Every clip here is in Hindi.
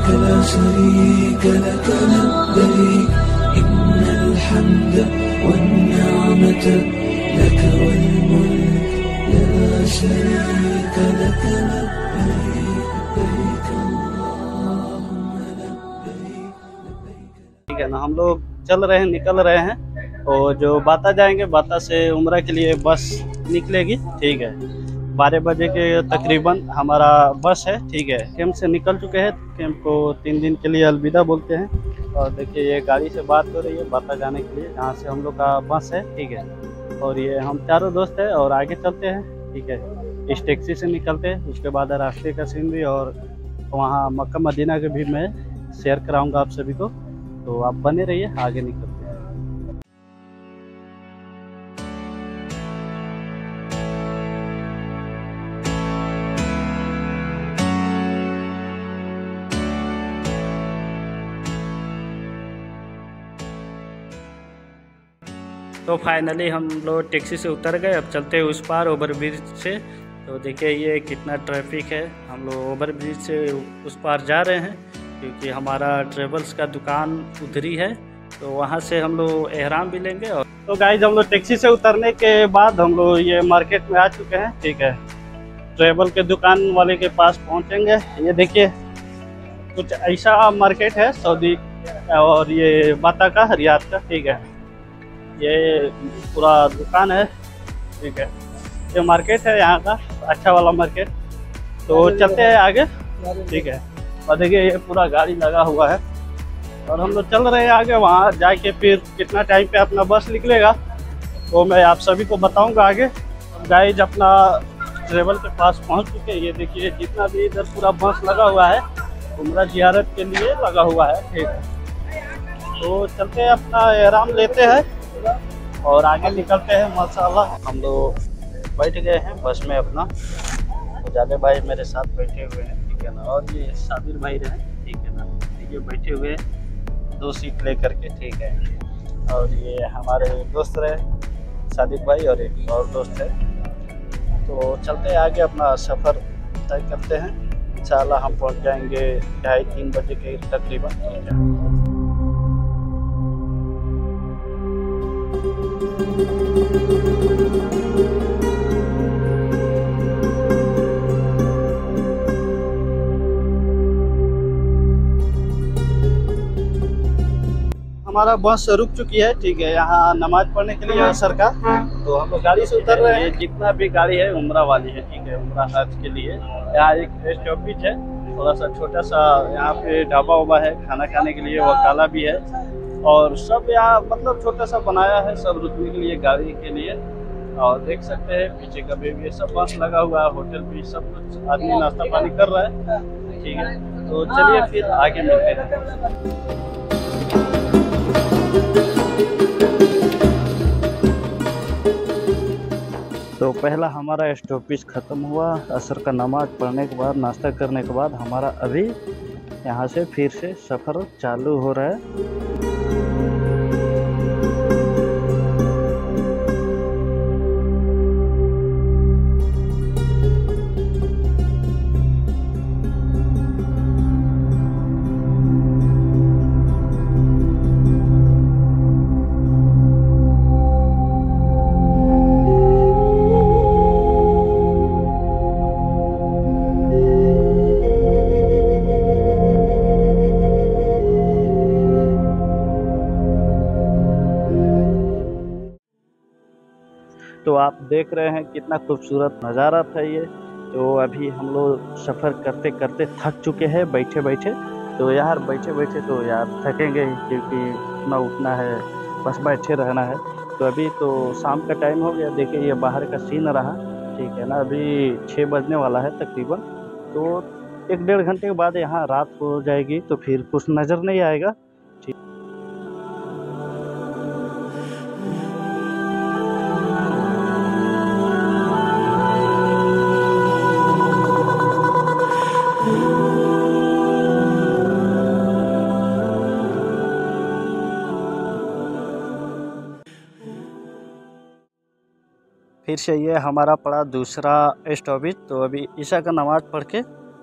لا شريك لك لبيك إن الحمد والنعمة لك والملك لا شريك لك لبيك لبيك اللهم لبيك لبيك। ठीक है ना, हम लोग चल रहे हैं, निकल रहे हैं। और जो बाता जाएंगे, बाता से उम्रा के लिए बस निकलेगी। ठीक है, 12 बजे के तकरीबन हमारा बस है। ठीक है, कैंप से निकल चुके हैं। कैंप को 3 दिन के लिए अलविदा बोलते हैं। और देखिए ये गाड़ी से बात हो रही है बाता जाने के लिए, जहाँ से हम लोग का बस है। ठीक है, और ये हम चारों दोस्त हैं और आगे चलते हैं। ठीक है, इस टैक्सी से निकलते हैं, उसके बाद रास्ते का सीन भी और वहाँ मक्का मदीना के भी मैं शेयर कराऊँगा आप सभी को। तो आप बने रहिए, आगे निकलते हैं। तो फाइनली हम लोग टैक्सी से उतर गए। अब चलते हैं उस पार ओवर ब्रिज से। तो देखिए ये कितना ट्रैफिक है। हम लोग ओवर ब्रिज से उस पार जा रहे हैं क्योंकि हमारा ट्रेवल्स का दुकान उधर ही है। तो वहाँ से हम लोग एहराम भी लेंगे। और तो गाइस हम लोग टैक्सी से उतरने के बाद हम लोग ये मार्केट में आ चुके हैं। ठीक है, ट्रेवल के दुकान वाले के पास पहुँचेंगे। ये देखिए कुछ ऐसा मार्केट है सऊदी और ये बाता का, रियाद का। ठीक है, ये पूरा दुकान है। ठीक है, ये मार्केट है यहाँ का, अच्छा वाला मार्केट। तो चलते हैं आगे। ठीक है, और देखिए ये पूरा गाड़ी लगा हुआ है और हम लोग चल रहे हैं आगे। वहाँ जाके फिर कितना टाइम पे अपना बस निकलेगा वो मैं आप सभी को बताऊंगा आगे। गाइस अपना ट्रेवल के पास पहुँच चुके हैं। ये देखिए जितना भी इधर पूरा बस लगा हुआ है उम्रा ज़ियारत के लिए लगा हुआ है। ठीक है, तो चलते हैं, अपना एहराम लेते हैं और आगे निकलते हैं। माशाल्लाह हम लोग बैठ गए हैं बस में अपना। तो जाले भाई मेरे साथ बैठे हुए हैं। ठीक है ना, और ये साबिर भाई रहे। ठीक है ना, ये बैठे हुए 2 सीट ले करके। ठीक है, और ये हमारे दोस्त रहे सादिक भाई और एक और दोस्त है। तो चलते हैं आगे, अपना सफ़र तय करते हैं। इंशाल्लाह हम पहुंच जाएंगे 2:30-3 बजे के तकरीबन। ठीक है, हमारा बस रुक चुकी है। ठीक है, यहाँ नमाज पढ़ने के लिए असर का। तो हम लोग गाड़ी से उतर रहे हैं। जितना भी गाड़ी है उम्रा वाली है। ठीक है, उम्रा हज के लिए यहाँ एक स्टॉपेज है, थोड़ा सा छोटा सा। यहाँ पे ढाबा उबा है, खाना खाने के लिए वकाला भी है। और सब यहाँ मतलब छोटा सा बनाया है, सब रुकने के लिए गाड़ी के लिए। और देख सकते हैं पीछे का भी ये सब बस लगा हुआ है, होटल भी सब कुछ, आदमी नाश्ता पानी कर रहा है। ठीक है, तो चलिए फिर आगे मिलते हैं। तो पहला हमारा स्टॉपेज ख़त्म हुआ। असर का नमाज पढ़ने के बाद, नाश्ता करने के बाद हमारा अभी यहाँ से फिर से सफ़र चालू हो रहा है। तो आप देख रहे हैं कितना खूबसूरत नज़ारा था ये। तो अभी हम लोग सफ़र करते करते थक चुके हैं बैठे बैठे। तो यार बैठे बैठे तो यार थकेंगे ही, क्योंकि उठना उठना है, बस बैठे रहना है। तो अभी तो शाम का टाइम हो गया। देखिए ये बाहर का सीन रहा। ठीक है ना, अभी 6 बजने वाला है तकरीबन। तो 1-1.5 घंटे के बाद यहाँ रात हो जाएगी, तो फिर कुछ नज़र नहीं आएगा। फिर से ये हमारा पड़ा दूसरा स्टॉपेज। तो अभी ईशा का नमाज़ पढ़ के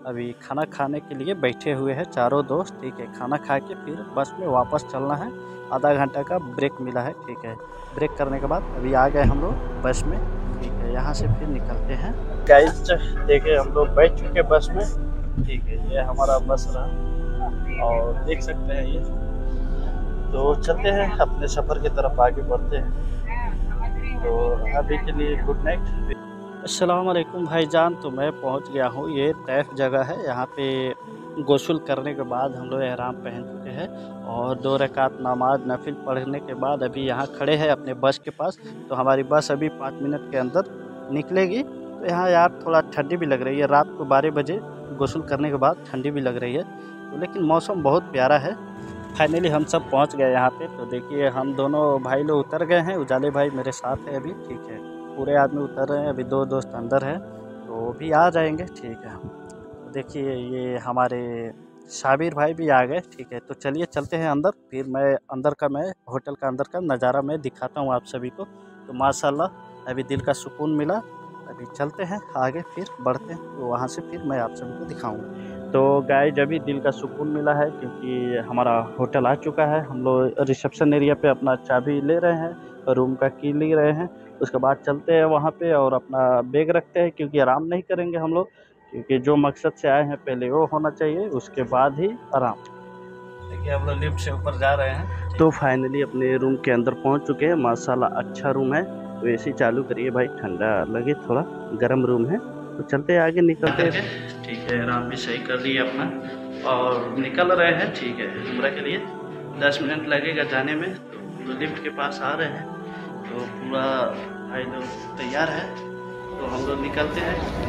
अभी खाना खाने के लिए बैठे हुए हैं चारों दोस्त, ठीक है। खाना खा के फिर बस में वापस चलना है, आधा घंटा का ब्रेक मिला है, ठीक है। ब्रेक करने के बाद अभी आ गए हम लोग बस में, ठीक है। यहाँ से फिर निकलते हैं। गाइस देखिए हम लोग बैठ चुके बस में, ठीक है। ये हमारा बस रहा और देख सकते हैं ये, तो चलते हैं अपने सफ़र की तरफ आगे बढ़ते हैं। तो अभी के लिए गुड नाइट। अस्सलाम वालेकुम भाईजान। तो मैं पहुंच गया हूं, ये तैफ जगह है। यहाँ पे गुस्ल करने के बाद हम लोग एहराम पहन चुके हैं और 2 रकात नमाज नफिल पढ़ने के बाद अभी यहाँ खड़े हैं अपने बस के पास। तो हमारी बस अभी 5 मिनट के अंदर निकलेगी। तो यहाँ यार थोड़ा ठंडी भी लग रही है, रात को 12 बजे गुस्ल करने के बाद ठंडी भी लग रही है, तो लेकिन मौसम बहुत प्यारा है। फाइनली हम सब पहुँच गए यहाँ पे। तो देखिए हम दोनों भाई लोग उतर गए हैं, उजाले भाई मेरे साथ है अभी, ठीक है। पूरे आदमी उतर रहे हैं, अभी 2 दोस्त अंदर हैं, तो वो भी आ जाएंगे, ठीक है। तो देखिए ये हमारे शाबिर भाई भी आ गए, ठीक है। तो चलिए चलते हैं अंदर, फिर मैं होटल का अंदर का नज़ारा मैं दिखाता हूँ आप सभी को। तो माशाल्लाह अभी दिल का सुकून मिला। अभी चलते हैं आगे, फिर बढ़ते हैं, तो वहाँ से फिर मैं आप सभी को दिखाऊँगा। तो गाइस अभी दिल का सुकून मिला है क्योंकि हमारा होटल आ चुका है। हम लोग रिसेप्शन एरिया पे अपना चाबी ले रहे हैं, रूम का की ले रहे हैं। उसके बाद चलते हैं वहाँ पे और अपना बैग रखते हैं, क्योंकि आराम नहीं करेंगे हम लोग, क्योंकि जो मकसद से आए हैं पहले वो होना चाहिए, उसके बाद ही आराम। देखिए हम लोग लिफ्ट से ऊपर जा रहे हैं। तो फाइनली अपने रूम के अंदर पहुँच चुके हैं। माशाल्लाह अच्छा रूम है। तो एसी चालू करिए भाई, ठंडा लगे, थोड़ा गर्म रूम है। तो चलते हैं आगे, निकलते हैं, ठीक है। आराम भी सही कर लिए अपना और निकल रहे हैं, ठीक है। उम्रा के लिए 10 मिनट लगेगा जाने में। तो लिफ्ट के पास आ रहे हैं, तो पूरा भाई लोग तैयार है, तो हम लोग निकलते हैं।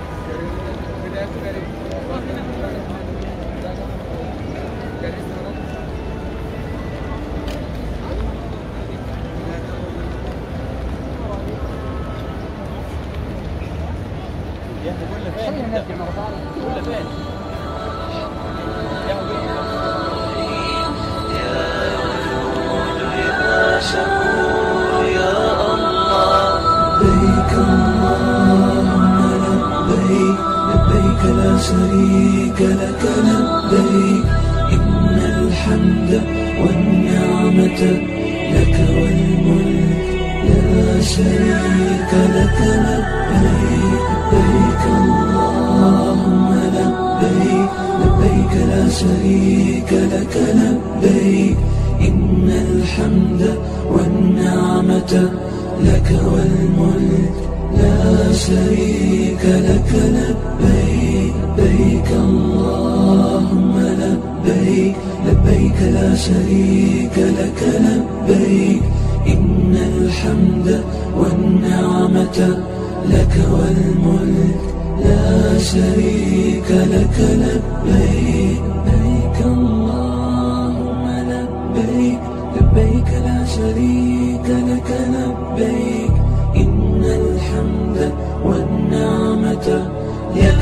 لبيك لا شريك لك لبيك إن الحمد والنعمة لك والملك لا شريك لك لبيك لبيك اللهم لبيك لبيك لا شريك لك لبيك إن الحمد والنعمة لك والملك لا شريك لك لبيك لبيك اللهم لبيك لبيك لا شريك لك لبيك إن الحمد والنعمة لك والملك لا شريك لك لبيك لبيك اللهم لبيك لبيك لا شريك لك لبيك إن الحمد والنعمة لك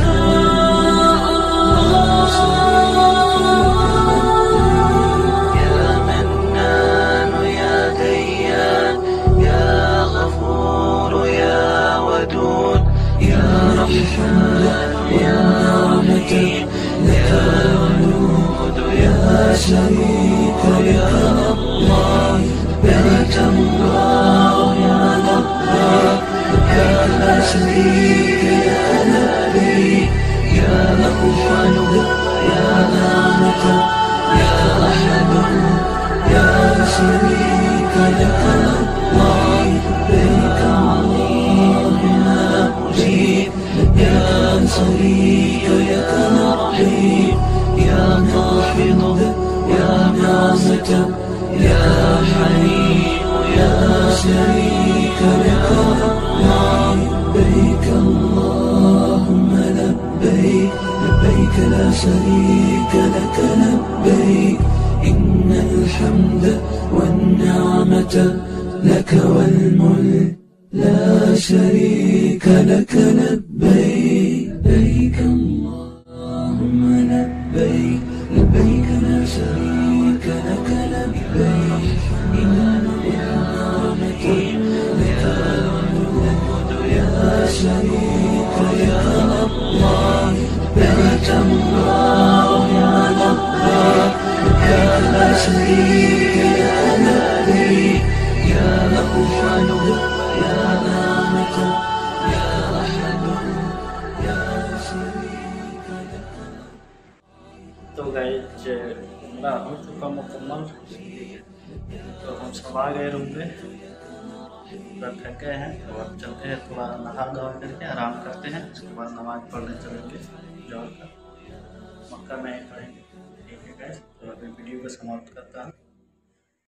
يا منان يا ديان يا غفور يا ودود يا رحمن والنعمة لك الوجود يا شريك يا الله بيت الله يا لبيك لبيك لا شريك لك لبيك يا أول يا نعمة يا أحد يا شريك لك الله لبيك الله يا مجيب يا شريك لك رحيم يا قابض يا نعمة يا حليم يا شريك لك الله لبيك اللهم لبيك لبيك لا شريك لك لبيك إن الحمد والنعمة لك والملك لا شريك لك لبيك لبيك اللهم لبيك لبيك لا شريك لك لبيك إن النعمة لك والملك لا شريك لك الله بيت तो गाइस मेरा हो चुका मुकम्मल। तो हम सब आ गए रूम पे, पूरा थक गए हैं। तो अब चलते हैं, थोड़ा नहा धोआ करके आराम करते हैं, उसके बाद नमाज पढ़ने चलेंगे जोहर का। मक्का में ही पढ़ेंगे। ठीक है गाइस, तो अभी वीडियो को समाप्त करता हूँ।